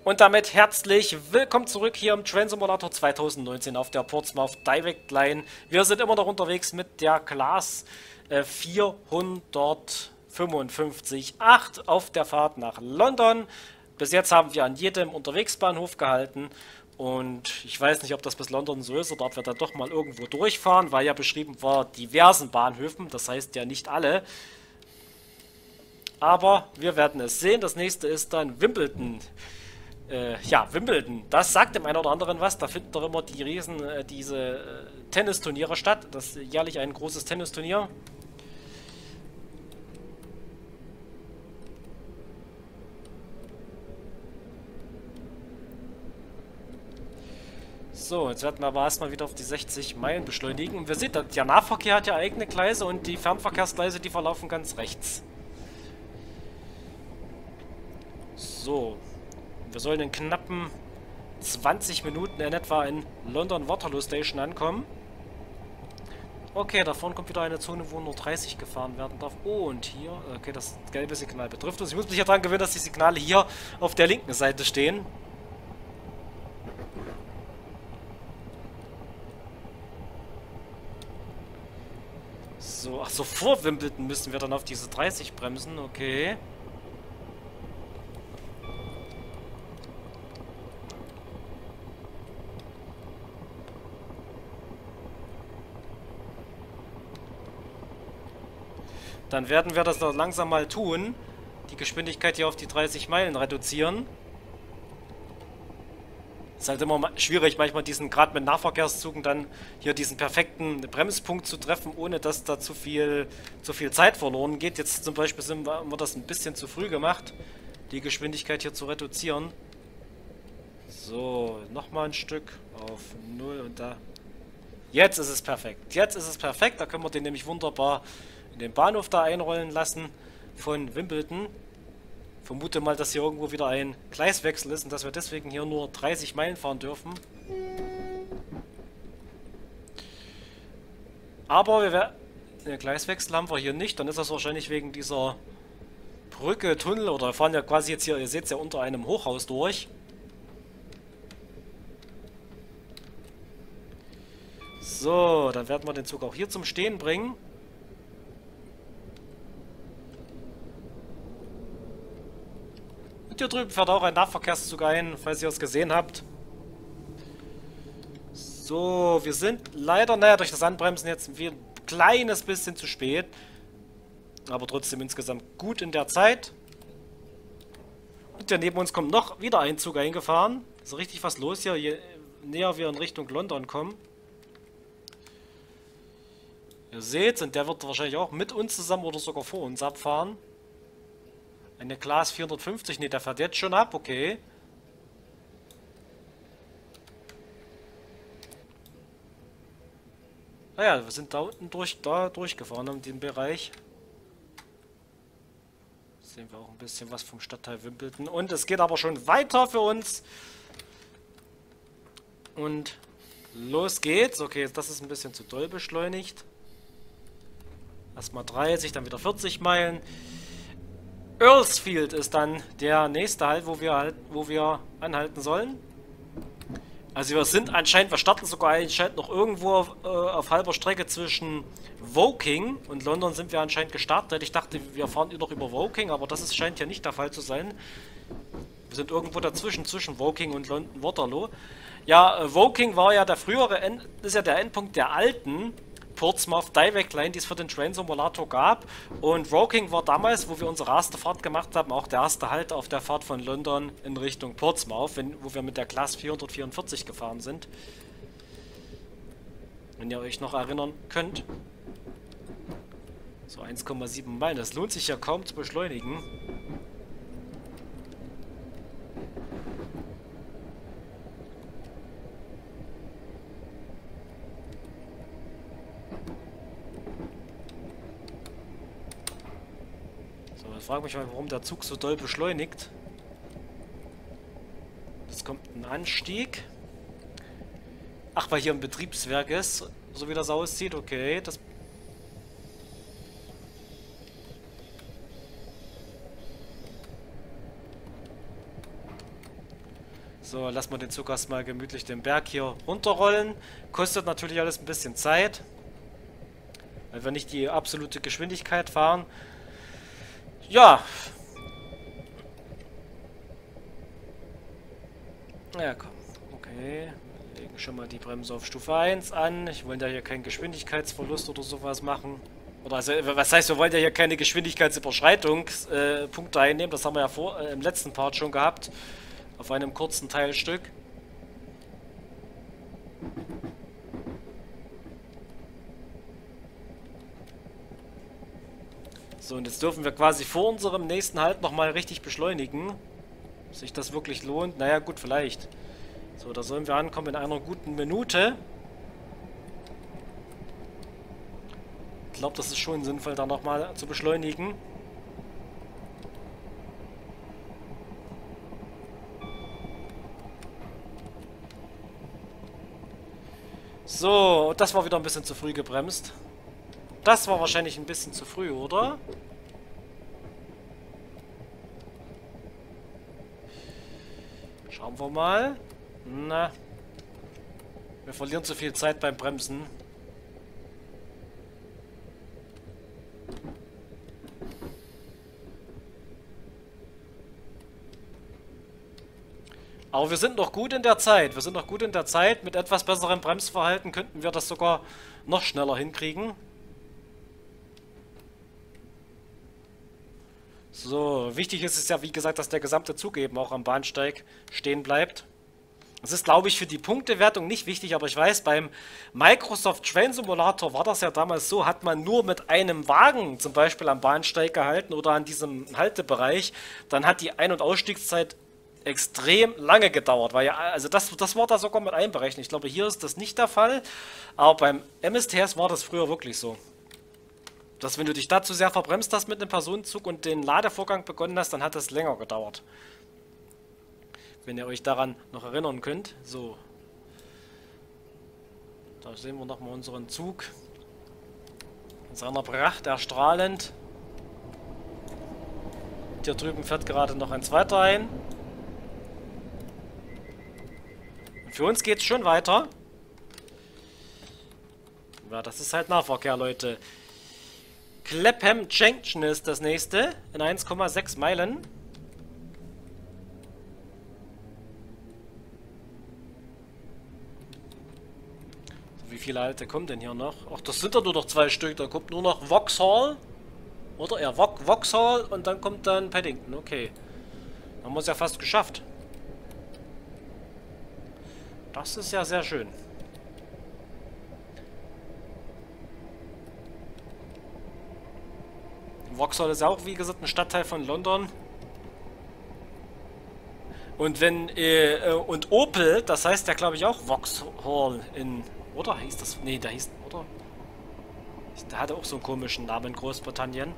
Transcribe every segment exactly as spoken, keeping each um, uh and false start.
Und damit herzlich willkommen zurück hier im Train Simulator zwanzig neunzehn auf der Portsmouth Direct Line. Wir sind immer noch unterwegs mit der Class äh, vierhundertfünfundfünfzig Punkt acht auf der Fahrt nach London. Bis jetzt haben wir an jedem Unterwegsbahnhof gehalten und ich weiß nicht, ob das bis London so ist oder ob wir da doch mal irgendwo durchfahren, weil ja beschrieben war diversen Bahnhöfen, das heißt ja nicht alle. Aber wir werden es sehen. Das nächste ist dann Wimbledon. Äh, ja, Wimbledon, das sagt dem einen oder anderen was. Da finden doch immer die Riesen, äh, diese äh, Tennisturniere statt. Das ist jährlich ein großes Tennisturnier. So, jetzt werden wir aber erstmal wieder auf die sechzig Meilen beschleunigen. Und wir sehen, der Nahverkehr hat ja eigene Gleise und die Fernverkehrsgleise, die verlaufen ganz rechts. So, wir sollen in knappen zwanzig Minuten in etwa in London Waterloo Station ankommen. Okay, da vorne kommt wieder eine Zone, wo nur dreißig gefahren werden darf. Oh, und hier, okay, das gelbe Signal betrifft uns. Ich muss mich ja daran gewöhnen, dass die Signale hier auf der linken Seite stehen. So, ach so, vor Wimbledon müssen wir dann auf diese dreißig bremsen, okay. Dann werden wir das doch langsam mal tun. Die Geschwindigkeit hier auf die dreißig Meilen reduzieren. Ist halt immer schwierig, manchmal diesen, gerade mit Nahverkehrszügen, dann hier diesen perfekten Bremspunkt zu treffen, ohne dass da zu viel, zu viel Zeit verloren geht. Jetzt zum Beispiel sind wir, haben wir das ein bisschen zu früh gemacht, die Geschwindigkeit hier zu reduzieren. So, nochmal ein Stück auf null und da. Jetzt ist es perfekt. Jetzt ist es perfekt. Da können wir den nämlich wunderbar in den Bahnhof da einrollen lassen von Wimbledon. Vermute mal, dass hier irgendwo wieder ein Gleiswechsel ist und dass wir deswegen hier nur dreißig Meilen fahren dürfen. Aber wir werden... Den Gleiswechsel haben wir hier nicht. Dann ist das wahrscheinlich wegen dieser Brücke, Tunnel oder wir fahren ja quasi jetzt hier, ihr seht es ja, unter einem Hochhaus durch. So, dann werden wir den Zug auch hier zum Stehen bringen. Und hier drüben fährt auch ein Nahverkehrszug ein, falls ihr es gesehen habt. So, wir sind leider, naja, durch das Anbremsen jetzt ein kleines bisschen zu spät. Aber trotzdem insgesamt gut in der Zeit. Und ja, neben uns kommt noch wieder ein Zug eingefahren. Ist richtig was los hier, je näher wir in Richtung London kommen. Ihr seht, und der wird wahrscheinlich auch mit uns zusammen oder sogar vor uns abfahren. Eine Class vierhundertfünfzig, ne, der fährt jetzt schon ab, okay. Naja, wir sind da unten durch, da durchgefahren in dem Bereich. Sehen wir auch ein bisschen was vom Stadtteil Wimbledon. Und es geht aber schon weiter für uns. Und los geht's. Okay, das ist ein bisschen zu doll beschleunigt. Erstmal dreißig, dann wieder vierzig Meilen. Earlsfield ist dann der nächste Halt, wo wir halt, wo wir anhalten sollen. Also wir sind anscheinend, wir starten sogar anscheinend noch irgendwo auf, äh, auf halber Strecke zwischen Woking und London sind wir anscheinend gestartet. Ich dachte, wir fahren noch über Woking, aber das ist, scheint ja nicht der Fall zu sein. Wir sind irgendwo dazwischen, zwischen Woking und London Waterloo. Ja, äh, Woking war ja der frühere, End, ist ja der Endpunkt der alten Portsmouth Direct Line, die es für den Train Simulator gab. Und Woking war damals, wo wir unsere erste Fahrt gemacht haben, auch der erste Halt auf der Fahrt von London in Richtung Portsmouth, wenn, wo wir mit der Class vierhundertvierundvierzig gefahren sind. Wenn ihr euch noch erinnern könnt. So eins Komma sieben Meilen, das lohnt sich ja kaum zu beschleunigen. Ich frage mich mal, warum der Zug so doll beschleunigt. Jetzt kommt ein Anstieg. Ach, weil hier ein Betriebswerk ist, so wie das aussieht. Okay, das... So, lassen wir den Zug erstmal gemütlich den Berg hier runterrollen. Kostet natürlich alles ein bisschen Zeit, weil wir nicht die absolute Geschwindigkeit fahren. Ja. Ja, komm. Okay. Legen schon mal die Bremse auf Stufe eins an. Ich wollte ja hier keinen Geschwindigkeitsverlust oder sowas machen. Oder also, was heißt, wir wollen ja hier keine Geschwindigkeitsüberschreitungspunkte äh, einnehmen. Das haben wir ja vor, äh, im letzten Part schon gehabt. Auf einem kurzen Teilstück. So, und jetzt dürfen wir quasi vor unserem nächsten Halt nochmal richtig beschleunigen. Ob sich das wirklich lohnt? Naja, gut, vielleicht. So, da sollen wir ankommen in einer guten Minute. Ich glaube, das ist schon sinnvoll, da nochmal zu beschleunigen. So, das war wieder ein bisschen zu früh gebremst. Das war wahrscheinlich ein bisschen zu früh, oder? Schauen wir mal. Na. Wir verlieren zu viel Zeit beim Bremsen. Aber wir sind noch gut in der Zeit. Wir sind noch gut in der Zeit. Mit etwas besserem Bremsverhalten könnten wir das sogar noch schneller hinkriegen. So, wichtig ist es ja, wie gesagt, dass der gesamte Zug eben auch am Bahnsteig stehen bleibt. Das ist, glaube ich, für die Punktewertung nicht wichtig, aber ich weiß, beim Microsoft Train Simulator war das ja damals so, hat man nur mit einem Wagen zum Beispiel am Bahnsteig gehalten oder an diesem Haltebereich, dann hat die Ein- und Ausstiegszeit extrem lange gedauert, weil ja, also das, das war da sogar mit einberechnet. Ich glaube, hier ist das nicht der Fall, aber beim M S T S war das früher wirklich so. Dass wenn du dich da zu sehr verbremst hast mit einem Personenzug und den Ladevorgang begonnen hast, dann hat das länger gedauert. Wenn ihr euch daran noch erinnern könnt. So. Da sehen wir nochmal unseren Zug. In seiner Pracht erstrahlend. Hier drüben fährt gerade noch ein zweiter ein. Und für uns geht es schon weiter. Ja, das ist halt Nahverkehr, Leute. Clapham Junction ist das nächste. In eins Komma sechs Meilen. Wie viele alte kommen denn hier noch? Ach, das sind doch nur noch zwei Stück. Da kommt nur noch Vauxhall. Oder? Ja, Vauxhall und dann kommt dann Paddington. Okay. Haben wir es ja fast geschafft. Das ist ja sehr schön. Vauxhall ist ja auch, wie gesagt, ein Stadtteil von London. Und wenn, äh, und Opel, das heißt ja, glaube ich, auch Vauxhall in, oder? Hieß das? Nee, da hieß, oder? Der hatte auch so einen komischen Namen in Großbritannien.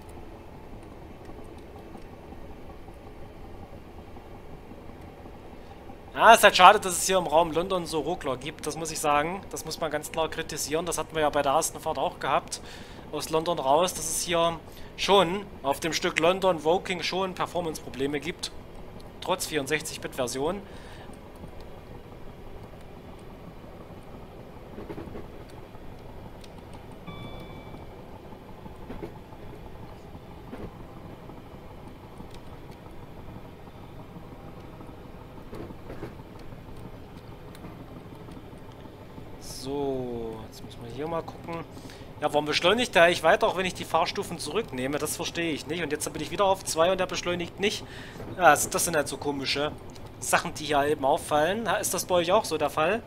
Ja, ist halt schade, dass es hier im Raum London so Ruckler gibt, das muss ich sagen. Das muss man ganz klar kritisieren. Das hatten wir ja bei der ersten Fahrt auch gehabt. Aus London raus, dass es hier schon auf dem Stück London Woking schon Performance-Probleme gibt. Trotz vierundsechzig Bit Version. So, jetzt muss man hier mal gucken. Ja, warum beschleunigt der eigentlich weiter, auch wenn ich die Fahrstufen zurücknehme? Das verstehe ich nicht. Und jetzt bin ich wieder auf zwei und der beschleunigt nicht. Ja, das, das sind halt so komische Sachen, die hier eben auffallen. Ist das bei euch auch so der Fall?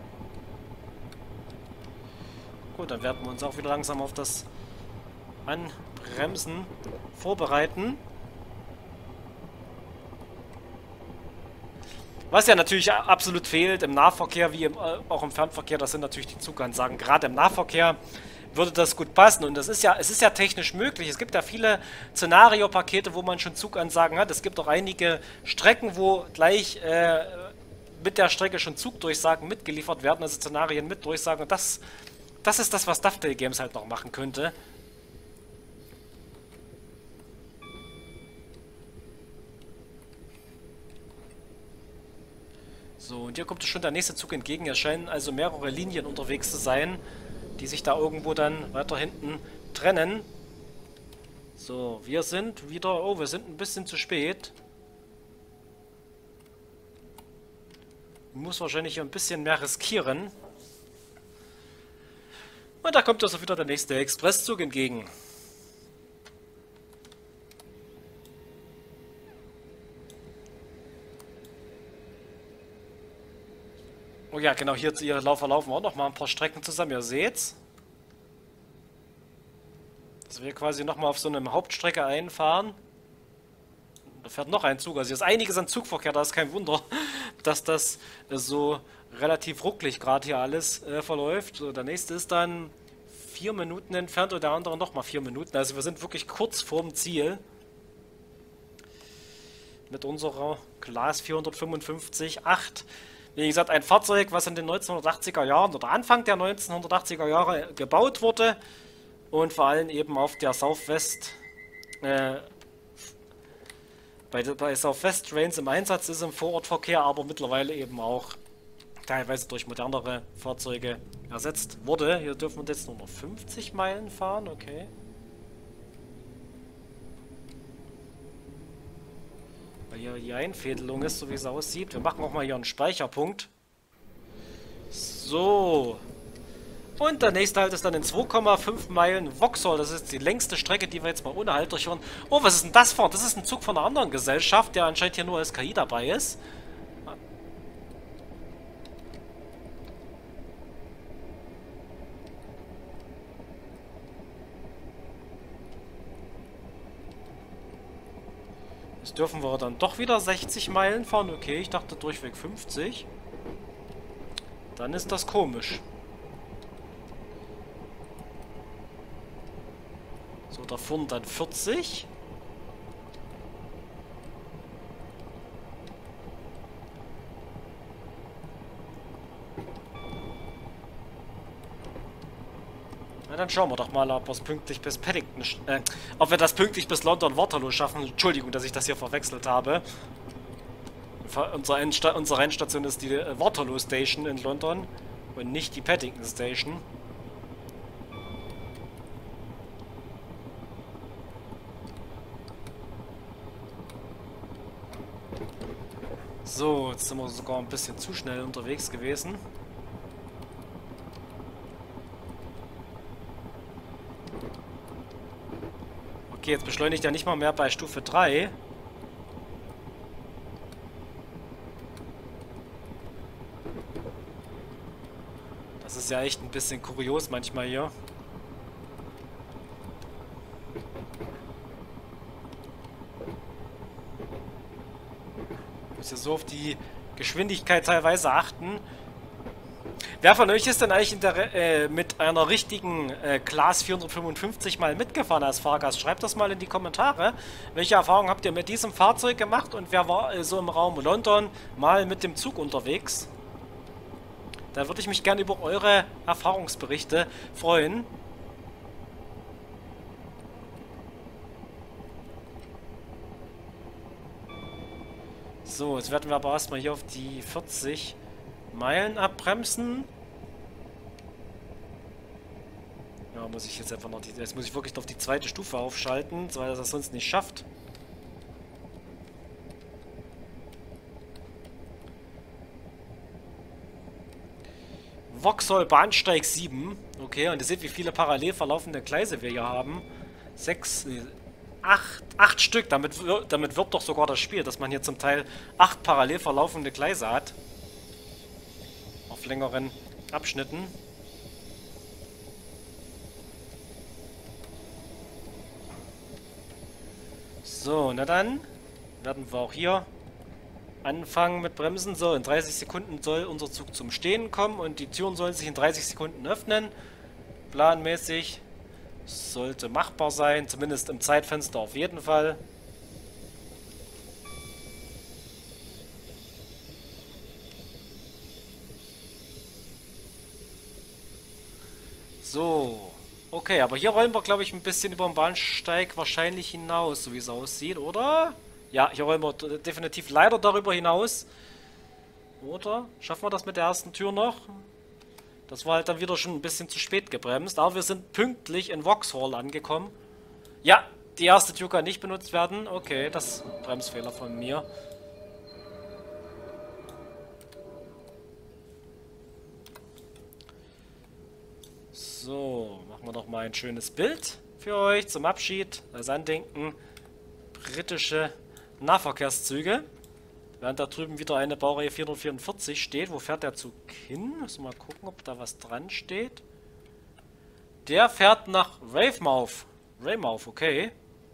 Gut, dann werden wir uns auch wieder langsam auf das Anbremsen vorbereiten. Was ja natürlich absolut fehlt im Nahverkehr wie im, äh, auch im Fernverkehr, das sind natürlich die Zugansagen. Gerade im Nahverkehr würde das gut passen. Und das ist ja, es ist ja technisch möglich. Es gibt ja viele Szenario-Pakete, wo man schon Zugansagen hat. Es gibt auch einige Strecken, wo gleich äh, mit der Strecke schon Zugdurchsagen mitgeliefert werden, also Szenarien mit Durchsagen. Und das, das ist das, was Dovetail Games halt noch machen könnte. So, und hier kommt schon der nächste Zug entgegen. Es scheinen also mehrere Linien unterwegs zu sein, die sich da irgendwo dann weiter hinten trennen. So, wir sind wieder... Oh, wir sind ein bisschen zu spät. Ich muss wahrscheinlich hier ein bisschen mehr riskieren. Und da kommt also wieder der nächste Expresszug entgegen. Oh ja, genau, hier, hier laufen wir auch noch mal ein paar Strecken zusammen, ihr seht's. Dass wir quasi noch mal auf so eine Hauptstrecke einfahren. Da fährt noch ein Zug, also hier ist einiges an Zugverkehr, da ist kein Wunder, dass das so relativ rucklig gerade hier alles äh, verläuft. So, der nächste ist dann vier Minuten entfernt und der andere noch mal vier Minuten. Also wir sind wirklich kurz vorm Ziel. Mit unserer Class vierhundertfünfundfünfzig acht. Wie gesagt, ein Fahrzeug, was in den neunzehnhundertachtziger Jahren oder Anfang der neunzehnhundertachtziger Jahre gebaut wurde und vor allem eben auf der Southwest äh, bei, bei Southwest Trains im Einsatz ist im Vorortverkehr, aber mittlerweile eben auch teilweise durch modernere Fahrzeuge ersetzt wurde. Hier dürfen wir jetzt nur noch fünfzig Meilen fahren, okay. Weil hier die Einfädelung ist, so wie es aussieht. Wir machen auch mal hier einen Speicherpunkt. So. Und der nächste Halt ist dann in zwei Komma fünf Meilen Vauxhall. Das ist die längste Strecke, die wir jetzt mal ohne Halt durchführen. Oh, was ist denn das vor? Das ist ein Zug von einer anderen Gesellschaft, der anscheinend hier nur als K I dabei ist. Jetzt dürfen wir dann doch wieder sechzig Meilen fahren. Okay, ich dachte durchweg fünfzig. Dann ist das komisch. So, da vorne dann vierzig. Na, dann schauen wir doch mal, ob wir es pünktlich bis Paddington, äh, ob wir das pünktlich bis London Waterloo schaffen. Entschuldigung, dass ich das hier verwechselt habe. Unsere, Endsta unsere Endstation ist die äh, Waterloo Station in London und nicht die Paddington Station. So, jetzt sind wir sogar ein bisschen zu schnell unterwegs gewesen. Okay, jetzt beschleunigt er nicht mal mehr bei Stufe drei. Das ist ja echt ein bisschen kurios manchmal hier. Ich muss ja so auf die Geschwindigkeit teilweise achten. Wer von euch ist denn eigentlich in der, äh, mit einer richtigen äh, Class vierhundertfünfundfünfzig mal mitgefahren als Fahrgast? Schreibt das mal in die Kommentare. Welche Erfahrungen habt ihr mit diesem Fahrzeug gemacht und wer war äh, so im Raum London mal mit dem Zug unterwegs? Da würde ich mich gerne über eure Erfahrungsberichte freuen. So, jetzt werden wir aber erstmal hier auf die vierzig Meilen abbremsen. Ja, muss ich jetzt einfach noch die... Jetzt muss ich wirklich auf die zweite Stufe aufschalten, weil er das sonst nicht schafft. Vauxhall Bahnsteig sieben. Okay, und ihr seht, wie viele parallel verlaufende Gleise wir hier haben. Sechs... Nee, acht, acht Stück. Damit, damit wirbt doch sogar das Spiel, dass man hier zum Teil acht parallel verlaufende Gleise hat. Auf längeren Abschnitten. So, na dann werden wir auch hier anfangen mit Bremsen. So, in dreißig Sekunden soll unser Zug zum Stehen kommen und die Türen sollen sich in dreißig Sekunden öffnen. Planmäßig sollte machbar sein, zumindest im Zeitfenster auf jeden Fall. So, okay, aber hier rollen wir, glaube ich, ein bisschen über den Bahnsteig wahrscheinlich hinaus, so wie es aussieht, oder? Ja, hier rollen wir definitiv leider darüber hinaus. Oder? Schaffen wir das mit der ersten Tür noch? Das war halt dann wieder schon ein bisschen zu spät gebremst. Aber wir sind pünktlich in Vauxhall angekommen. Ja, die erste Tür kann nicht benutzt werden. Okay, das ist ein Bremsfehler von mir. So, machen wir doch mal ein schönes Bild für euch zum Abschied. Als Andenken britische Nahverkehrszüge. Während da drüben wieder eine Baureihe vierhundertvierundvierzig steht. Wo fährt der Zug hin? Müssen wir mal gucken, ob da was dran steht. Der fährt nach Weymouth. Weymouth, okay.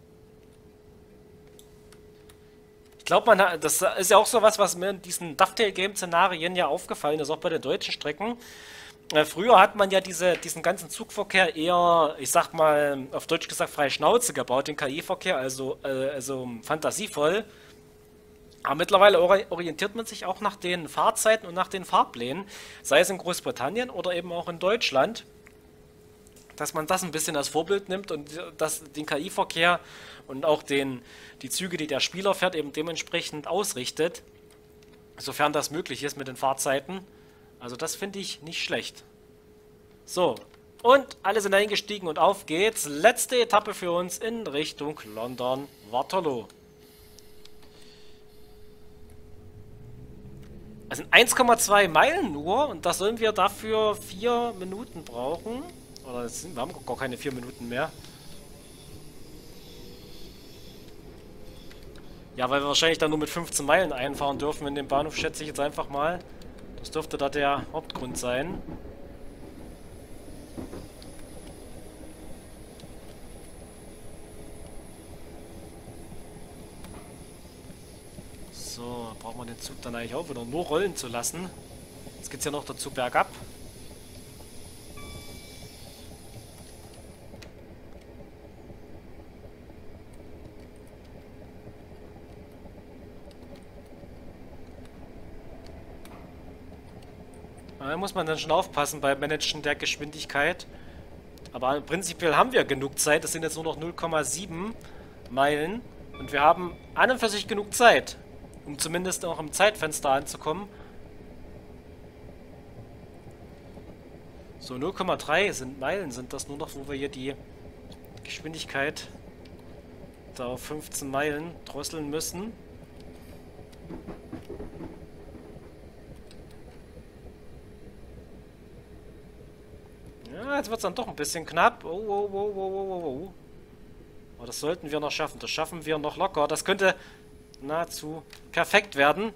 Ich glaube, man hat, das ist ja auch so was, was mir in diesen Dovetail-Game-Szenarien ja aufgefallen ist, auch bei den deutschen Strecken. Äh, früher hat man ja diese, diesen ganzen Zugverkehr eher, ich sag mal, auf Deutsch gesagt, freie Schnauze gebaut, den K I-Verkehr, also, äh, also fantasievoll. Aber mittlerweile orientiert man sich auch nach den Fahrzeiten und nach den Fahrplänen, sei es in Großbritannien oder eben auch in Deutschland, dass man das ein bisschen als Vorbild nimmt und das, den K I-Verkehr und auch den, die Züge, die der Spieler fährt, eben dementsprechend ausrichtet, sofern das möglich ist mit den Fahrzeiten. Also das finde ich nicht schlecht. So, und alle sind eingestiegen und auf geht's. Letzte Etappe für uns in Richtung London Waterloo. Das sind eins Komma zwei Meilen nur und da sollen wir dafür vier Minuten brauchen. Oder sind, wir haben gar keine vier Minuten mehr. Ja, weil wir wahrscheinlich dann nur mit fünfzehn Meilen einfahren dürfen in den Bahnhof, schätze ich jetzt einfach mal. Das dürfte da der Hauptgrund sein. So, braucht man den Zug dann eigentlich auch wieder nur rollen zu lassen. Jetzt geht es ja noch dazu bergab. Da muss man dann schon aufpassen beim Managen der Geschwindigkeit. Aber prinzipiell haben wir genug Zeit. Das sind jetzt nur noch null Komma sieben Meilen. Und wir haben an und für sich genug Zeit, um zumindest auch im Zeitfenster anzukommen. So, null Komma drei sind Meilen sind das nur noch, wo wir hier die Geschwindigkeit da auf fünfzehn Meilen drosseln müssen. Ja, jetzt wird es dann doch ein bisschen knapp. Oh, oh, oh, oh, oh, oh. Aber das sollten wir noch schaffen. Das schaffen wir noch locker. Das könnte nahezu perfekt werden.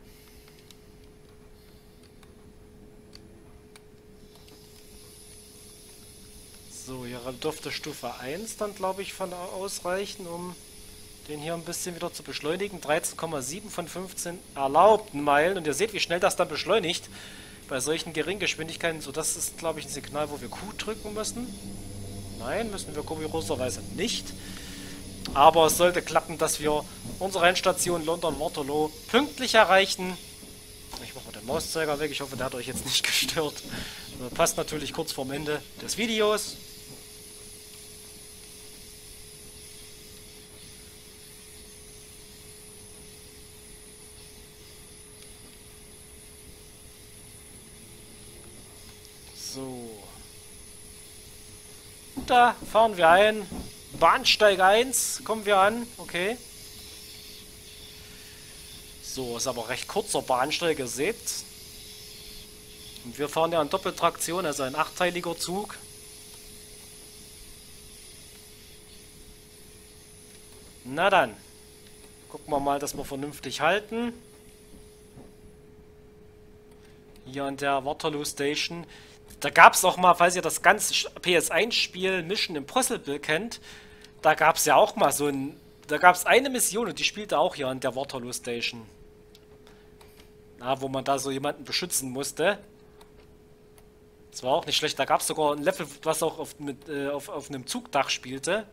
So, hier dürfte Stufe eins dann, glaube ich, von ausreichen, um den hier ein bisschen wieder zu beschleunigen. dreizehn Komma sieben von fünfzehn erlaubten Meilen. Und ihr seht, wie schnell das dann beschleunigt bei solchen geringen Geschwindigkeiten. So, das ist, glaube ich, ein Signal, wo wir Q drücken müssen. Nein, müssen wir kurioserweise nicht. Aber es sollte klappen, dass wir unsere Endstation London Waterloo pünktlich erreichen. Ich mache mal den Mauszeiger weg. Ich hoffe, der hat euch jetzt nicht gestört. Das passt natürlich kurz vorm Ende des Videos. So. Da fahren wir ein. Bahnsteig eins, kommen wir an. Okay. So, ist aber recht kurzer Bahnsteig, ihr seht. Und wir fahren ja in Doppeltraktion, also ein achteiliger Zug. Na dann. Gucken wir mal, dass wir vernünftig halten. Hier an der Waterloo Station. Da gab es auch mal, falls ihr das ganze P S eins Spiel Mission Impossible kennt, da gab es ja auch mal so ein... Da gab es eine Mission und die spielte auch hier an der Waterloo Station. Na, wo man da so jemanden beschützen musste. Das war auch nicht schlecht. Da gab es sogar ein Level, was auch auf, mit, äh, auf, auf einem Zugdach spielte.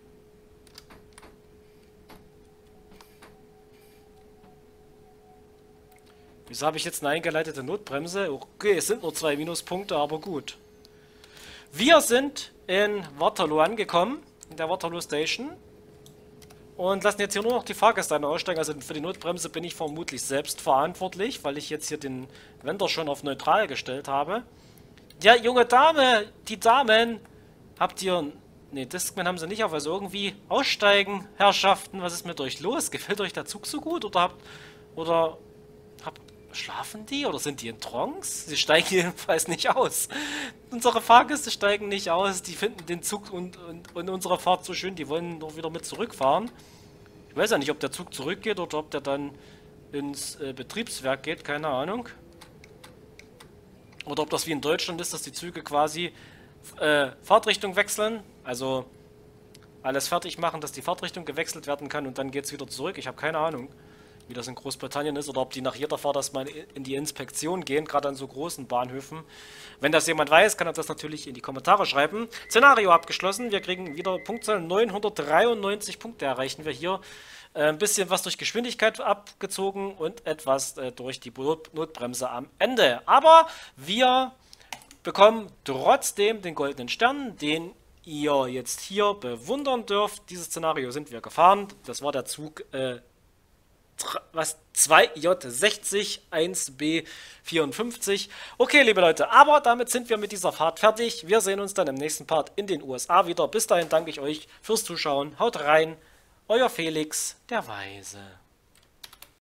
Wieso habe ich jetzt eine eingeleitete Notbremse? Okay, es sind nur zwei Minuspunkte, aber gut. Wir sind in Waterloo angekommen, in der Waterloo Station. und lassen jetzt hier nur noch die Fahrgäste aussteigen. Also für die Notbremse bin ich vermutlich selbst verantwortlich, weil ich jetzt hier den Wender schon auf neutral gestellt habe. Ja, junge Dame, die Damen, habt ihr... Ne, Discman haben sie nicht auf, also irgendwie aussteigen, Herrschaften, was ist mit euch los? Gefällt euch der Zug so gut oder habt... Oder... Habt... Schlafen die oder sind die in Trance? Sie steigen jedenfalls nicht aus. Unsere Fahrgäste steigen nicht aus, die finden den Zug und, und, und unsere Fahrt so schön, die wollen doch wieder mit zurückfahren. Ich weiß ja nicht, ob der Zug zurückgeht oder ob der dann ins äh, Betriebswerk geht, keine Ahnung. Oder ob das wie in Deutschland ist, dass die Züge quasi äh, Fahrtrichtung wechseln. Also alles fertig machen, dass die Fahrtrichtung gewechselt werden kann und dann geht es wieder zurück. Ich habe keine Ahnung, wie das in Großbritannien ist oder ob die nach jeder Fahrt erstmal in die Inspektion gehen, gerade an so großen Bahnhöfen. Wenn das jemand weiß, kann er das natürlich in die Kommentare schreiben. Szenario abgeschlossen. Wir kriegen wieder Punktzahl neunhundertdreiundneunzig Punkte erreichen wir hier. Äh, ein bisschen was durch Geschwindigkeit abgezogen und etwas äh, durch die Notbremse am Ende. Aber wir bekommen trotzdem den goldenen Stern, den ihr jetzt hier bewundern dürft. Dieses Szenario sind wir gefahren. Das war der Zug äh, was zwei J sechzig eins B vierundfünfzig. Okay, liebe Leute, aber damit sind wir mit dieser Fahrt fertig. Wir sehen uns dann im nächsten Part in den U S A wieder. Bis dahin danke ich euch fürs Zuschauen. Haut rein, euer Felix, der Weise.